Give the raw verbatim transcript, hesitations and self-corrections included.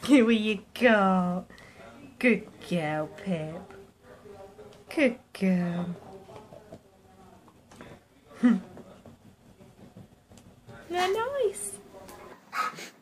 Here you go. Good girl, Pip. Good girl. They're nice.